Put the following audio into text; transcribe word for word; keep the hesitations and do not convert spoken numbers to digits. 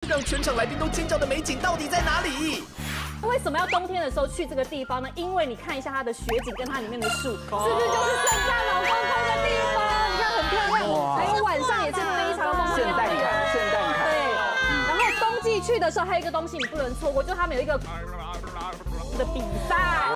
让全场来宾都尖叫的美景到底在哪里？ 为什么要冬天的时候去这个地方呢？因为你看一下它的雪景跟它里面的树，是不是就是圣诞老公公的地方？你看很漂亮，还有晚上也是非常梦幻。 圣诞卡，圣诞卡。 对，然后冬季去的时候还有一个东西你不能错过，就是他们有一个的比赛。